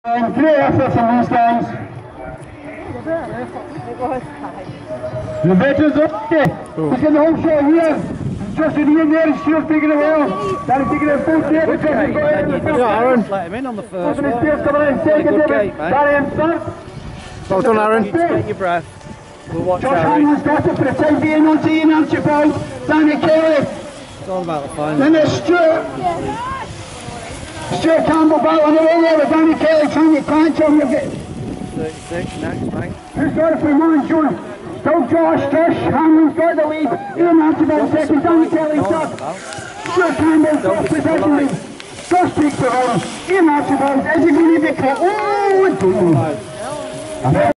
Great efforts from these guys. The veterans up there. He's getting the home shot here. He's just in the end there. He's still taking it well. Daddy's taking it full there. Because he's got it in the first. Aaron. Let him in on the first one. Coming in second. Daddy in front. Well done, Aaron. Take your breath. We'll watch Josh Harry. Hanlon's got it for the time being. On to Ian Archibald. Danny Kelly. It's all about the final. Then there's Stuart Campbell back on the way there with Danny Kelly trying to punch him. 36 next, mate. Who's got it for Warren Jordan? Still Josh Hanlon's got the lead. Ian Archibald second. Danny Kelly third. Stuart Campbell first possession lead. Josh takes the home. Ian Archibald is he going to be caught? Oh,